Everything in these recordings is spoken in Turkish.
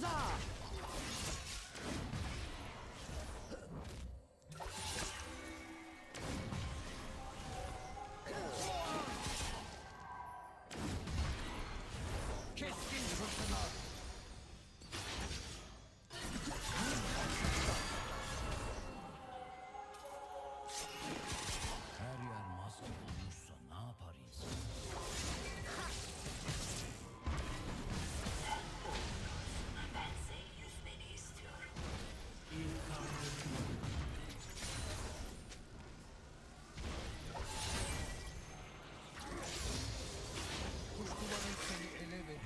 tuzağa. Keskin fırtına. Her yer maske olmuşsa ne yapar insan? Bense yüzmeni istiyorum. Kuşkuların seni ele veriyor.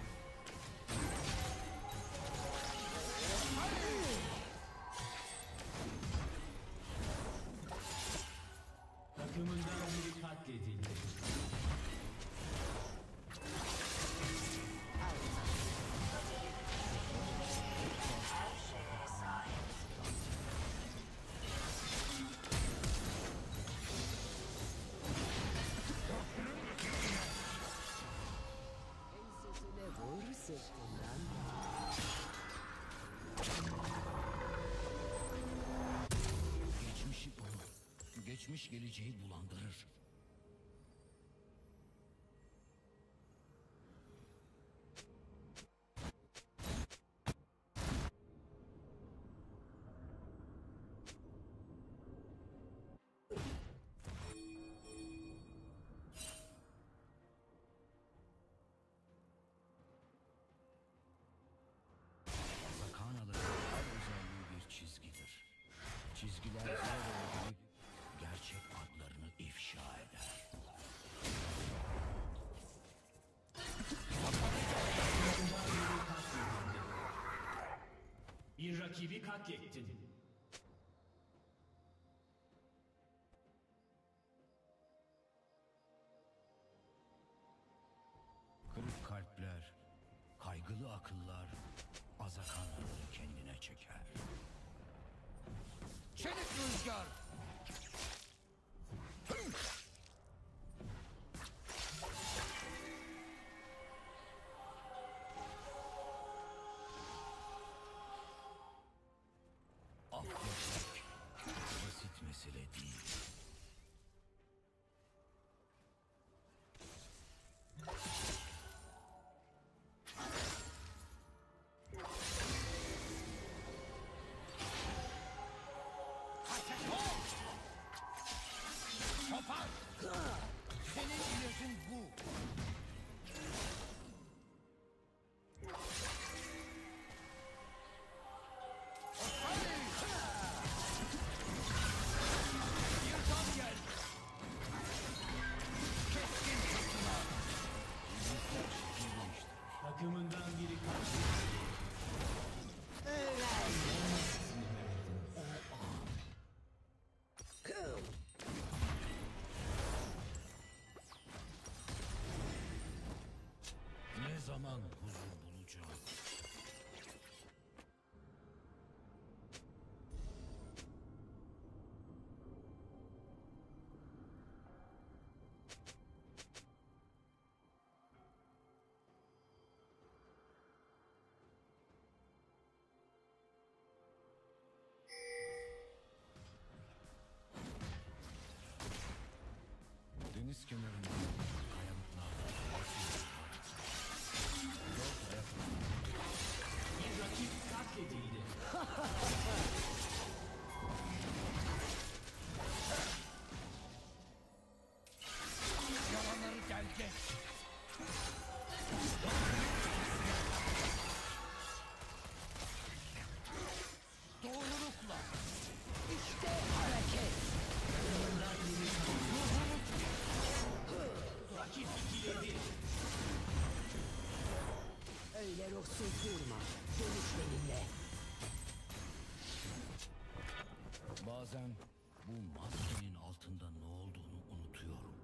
Takımından biri katledildi. Her şeye sahip. Ensesine vur sırtından. Geçmişi bulur. Geçmiş geleceği bulandırır. Sakanaların her özelliği bir çizgidir. Çizgiler bir araya gelip gerçek adlarını ifşa eder. Bir rakibi katlettin. Kırık kalpler, kaygılı akıllar azakanları kendine çeker. Çelik rüzgar. Affetmek basit mesele değil. Kopar. Senin ilacın bu. Yırtan gel. Keskin fırtına. Takımından biri katledildi. Ne zaman huzur bulacağım? Deniz kenarında kayalıklarda Bir rakip katledildi. Yalanları gelecek. Doğrulukla. İşte hareket. Rakip ikiledi. Öyle ruhsuz durma. Dönüş benimle. bazen bu maskenin altında ne olduğunu unutuyorum.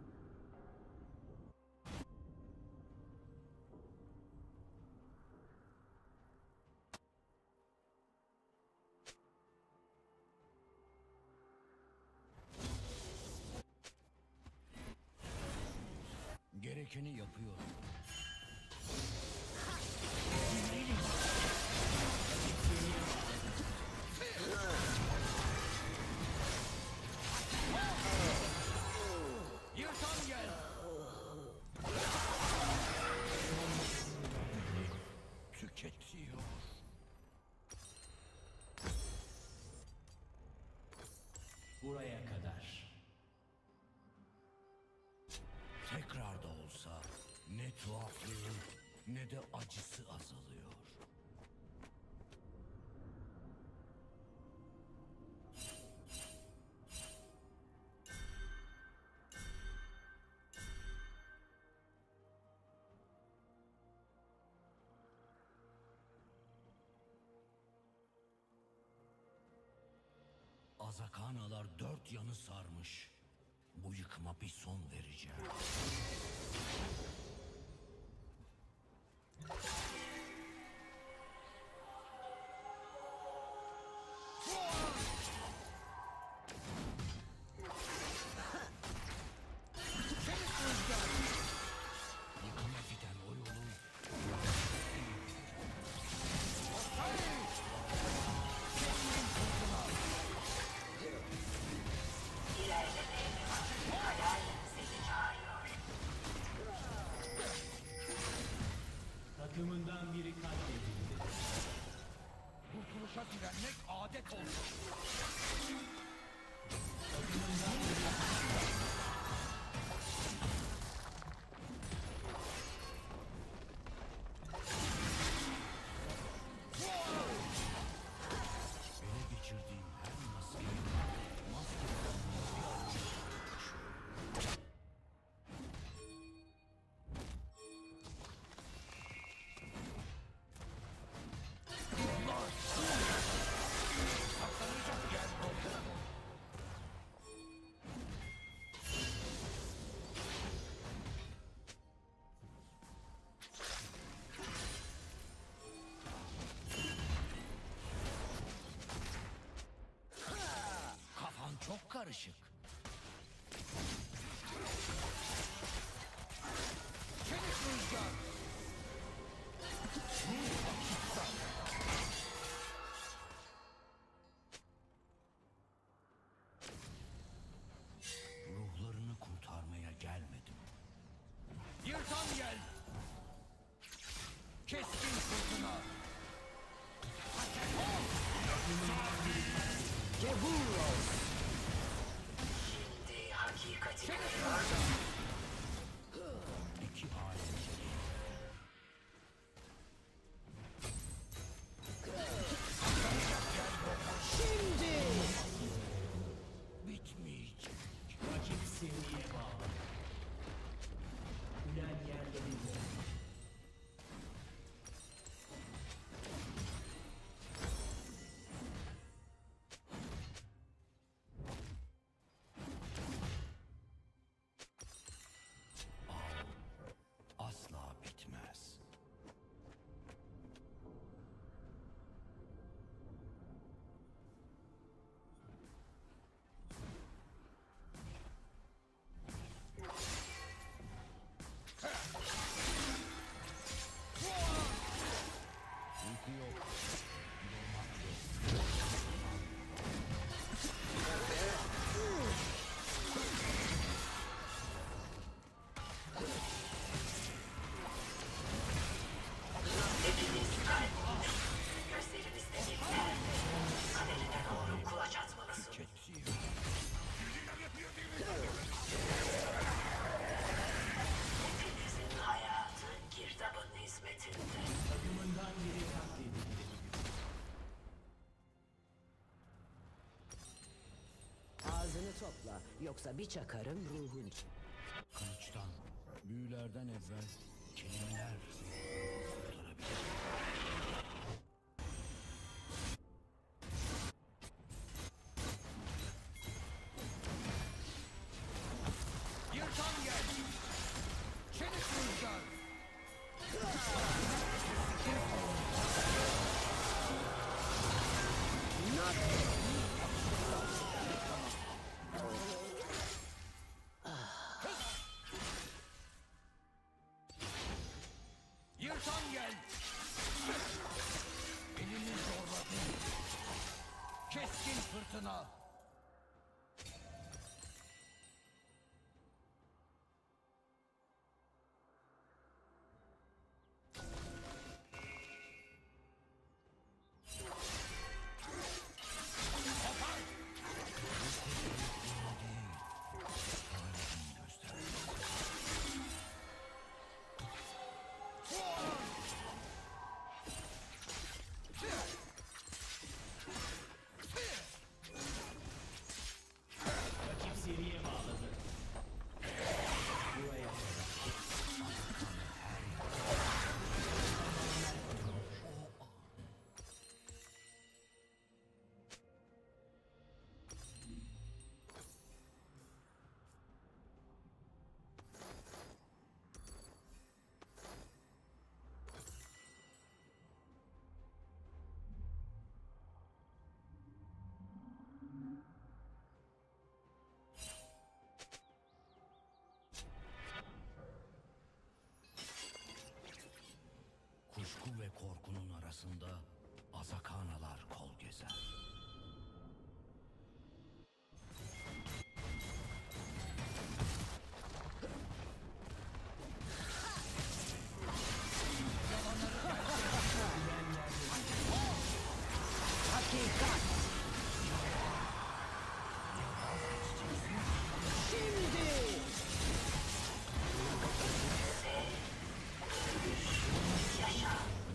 Gerekeni yapıyorum. Tekrar da olsa ne tuhaflığı ne de acısı azalıyor. Azakanalar dört yanı sarmış. Bu yıkıma bir son vereceğim. Yıkıma giden o yolu İlerlemeye devam. Hayalin seni çağırıyor. Takımından biri katledildi. kurtuluşa direnmek adet oldu. Takımından biri Ele geçirdiğim her maskeyi maskeden bir avuç taşıyorum. Saklanacak yer yok. Kafan çok karışık. Çelik rüzgar. Ruhlarını kurtarmaya gelmedim. Yırtan gel. Keskin fırtına. Şimdi hakikati görüyor. İki alem. Bitmeyecek. rakip seriye bağlı. Ulen yerlerinde. Asla bitmez. Uyku yok. Durmak yok. Hepimiz kaybolduk. Gözlerimizde bir perde. Kaderine doğru kulaç atmalısın. Tüketiyor. Hepinizin hayatı girdabın hizmetinde. Takımından biri katledildi. Ağzını topla, yoksa bir çakarım ruhun. Kılıçtan, büyülerden evvel kelimeler kurtarabilir. Yırtan gel! Çelik rüzgar! Yırtan gel! arasında azakanalar kol gezer. Hakikat. Şimdi. Yaşa.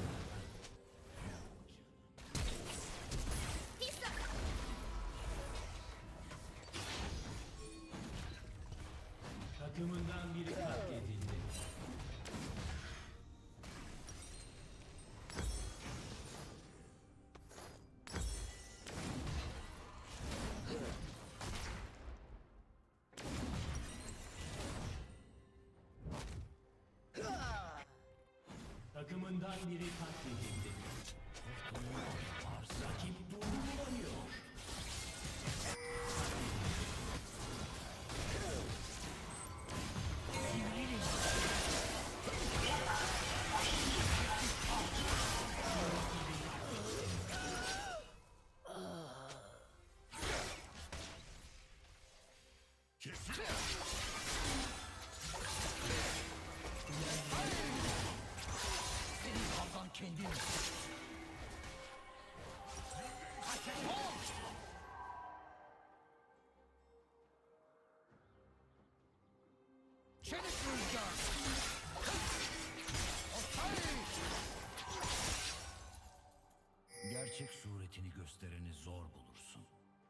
Takımından biri katledildi. Takımından biri katledildi. Rakip durdurulamıyor. Kendin. Çelik rüzgar. Gerçek suretini göstereni zor bulursun.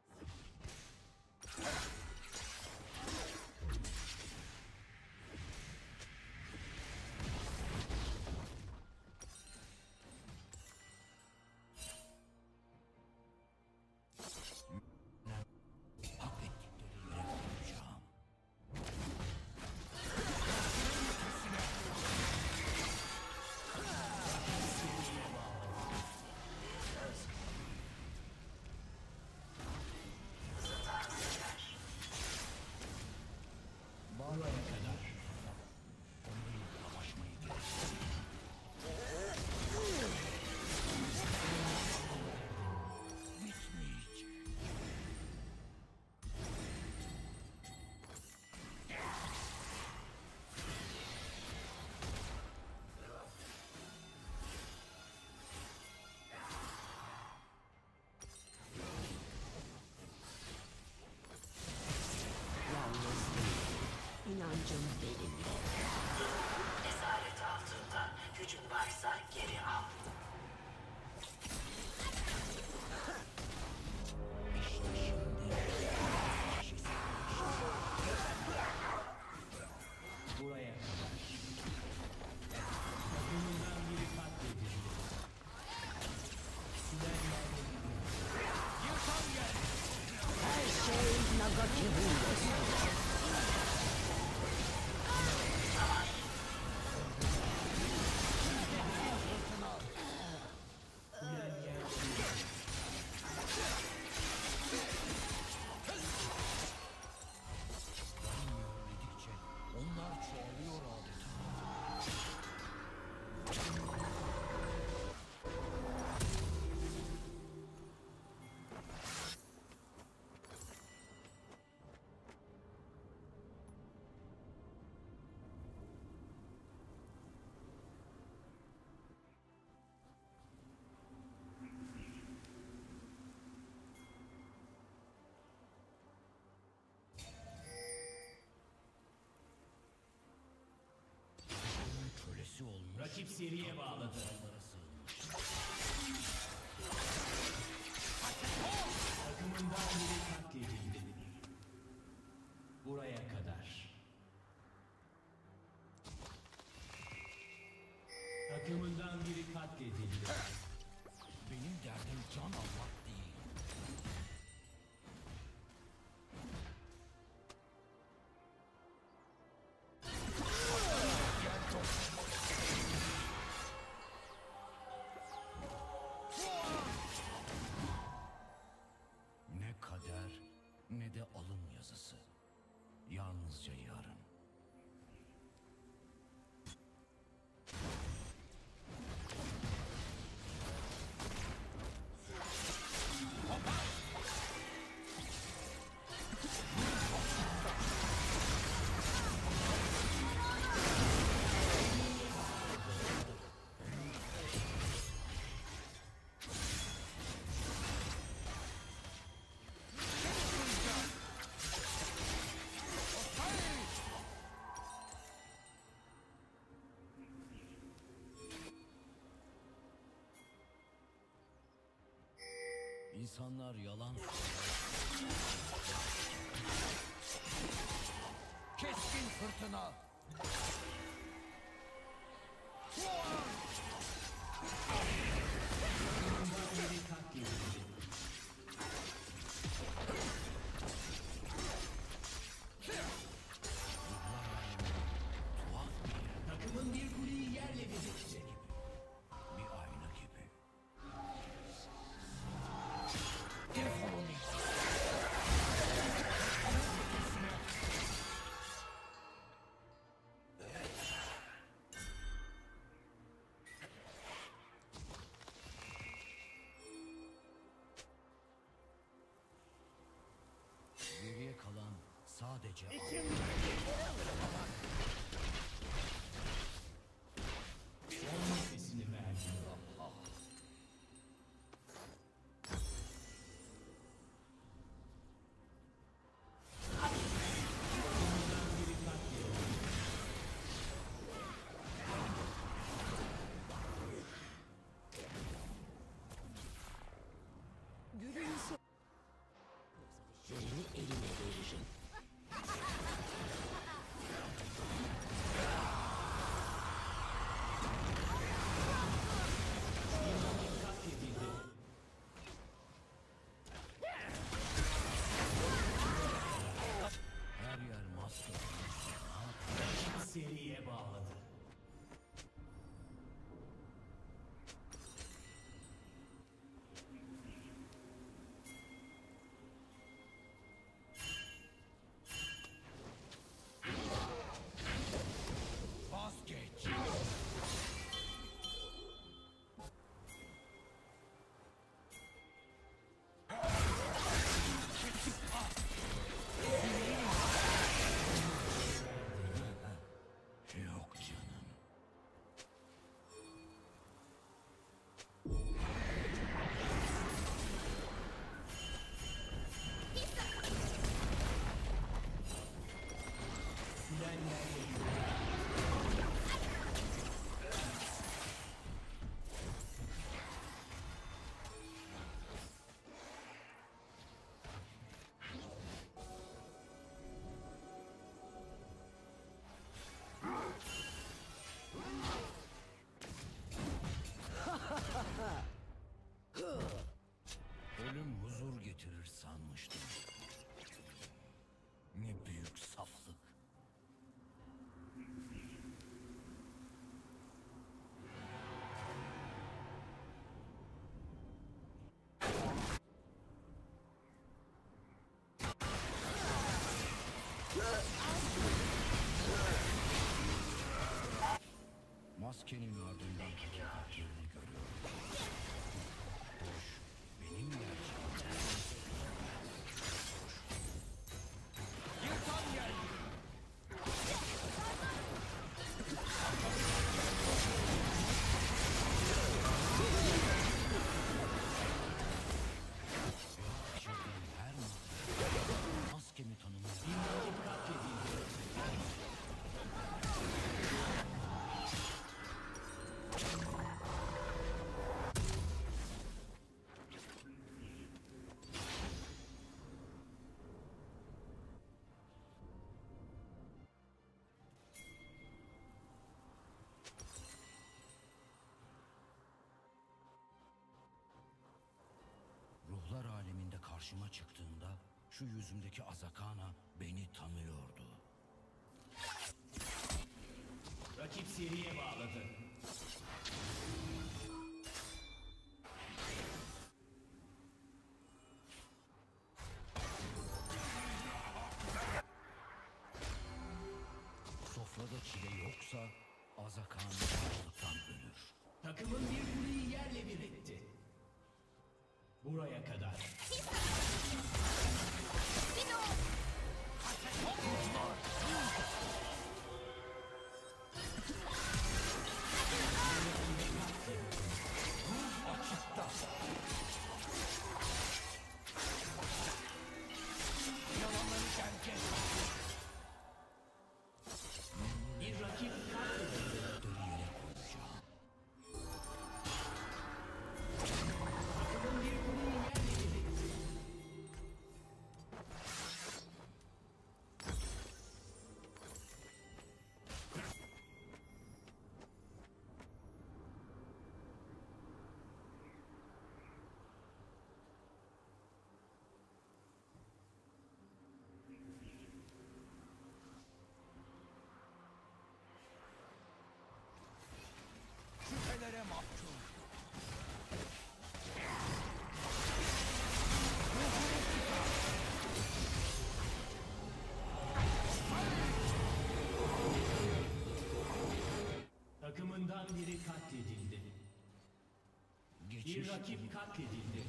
Hak ettikleri yere koyacağım. Bağlara kadar. Onlarla savaşmayı gerektirir. Bitmeyecek. Yalnız değil. İnancım benimle. Esaret altında gücün varsa geri al. İşte şimdi. Buraya kadar. Takımından biri katledildi. Süren Her şey Nagaki'nin gösteriyor. Yürüdükçe onlar çoğalıyor adeta. Kölesi olmuş. rakip seriye bağladı. Dağlara sığınmış. Takımından biri katledildi. Buraya kadar. Takımından biri katledildi. Benim derdim can almak değil. Ne kader ne de alın yazısı. Yalnızca yarın. İnsanlar yalan söylüyor. Keskin fırtına. Biri katledildi. Takımın bir kuleyi yerle bir etti. Bir ayna gibi. Geriye kalan sadece Son nefesini verdi. Takımından biri katledildi. Gülün son... Seni eline veririm. Katledildi. her yer maske. Seriye bağladı. Vazgeç. Yok canım. Silenler Ölüm huzur getirir sanmıştım. Ne büyük saflık. Maskenin ardından hakikatlerini görüyorum. Hoş, benim gerçekten. Yırtan geldi. Çektiğim her maskemi tanımıyor. Ruhlar aleminde karşıma çıktığında şu yüzümdeki azakana beni tanıyordu. rakip seriye bağladı. Sofrada çile yoksa azakan açlıktan ölür. Takımın bir kuleyi yerle bir etti. Buraya kadar. Bir rakip katledildi. Yere koyacağım. Takımın bir kuleyi yerle bir etti. Bir rakip katledildi.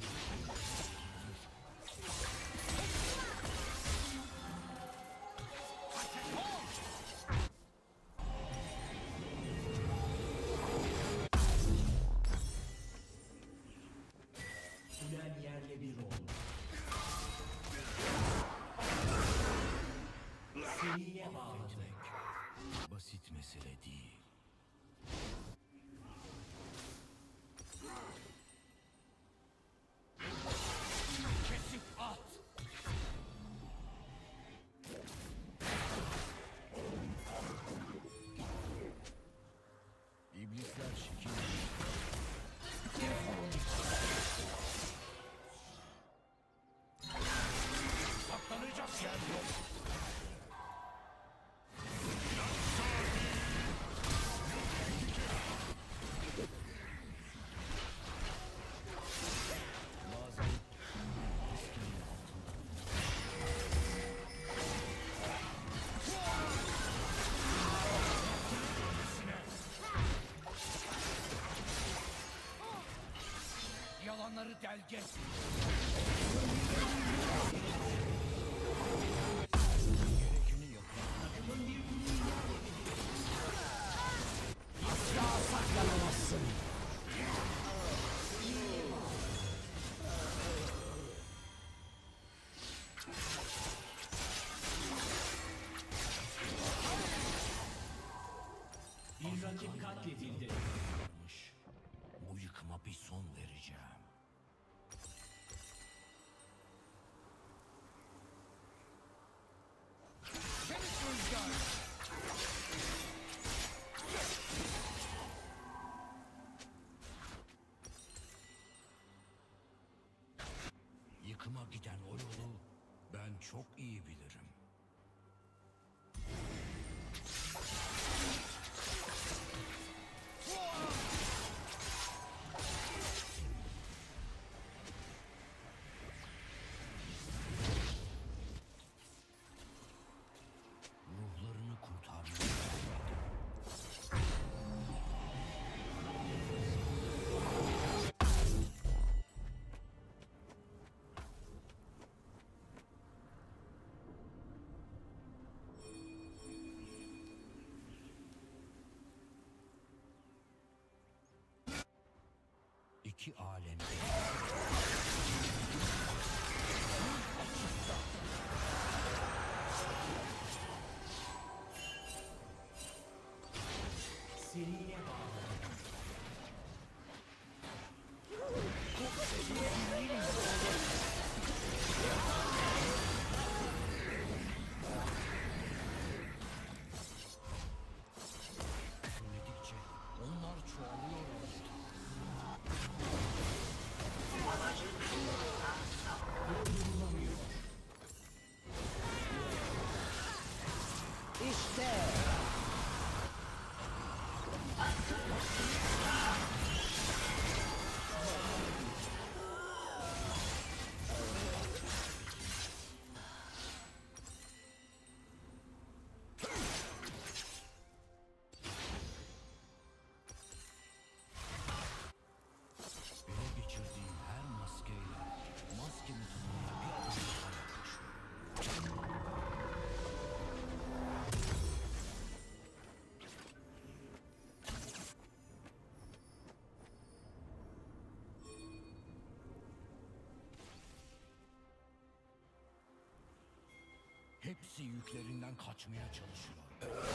Ulen yerle bir oldu. Seriye bağladık. Basit mesele değil. Kesip at. İblisler şekil. Saklanacak yer yok. Bazen riskin altında. Yalanları delge. Gerekeni yapın. Asla saklanamazsın. Bir rakip katledildi. Varmış. Bu yıkıma bir son vereceğim. Çelik rüzgar. Yıkıma giden o yolu ben çok iyi bilirim. Ruhlarını kurtarmaya İki alemde Seriye bağladık. dinledikçe onlar çoğalıyor. İşte. Ele geçirdiğim her maskeyle maskemi tutmaya bir adım daha yaklaşıyorum. Hepsi yüklerinden kaçmaya çalışıyor.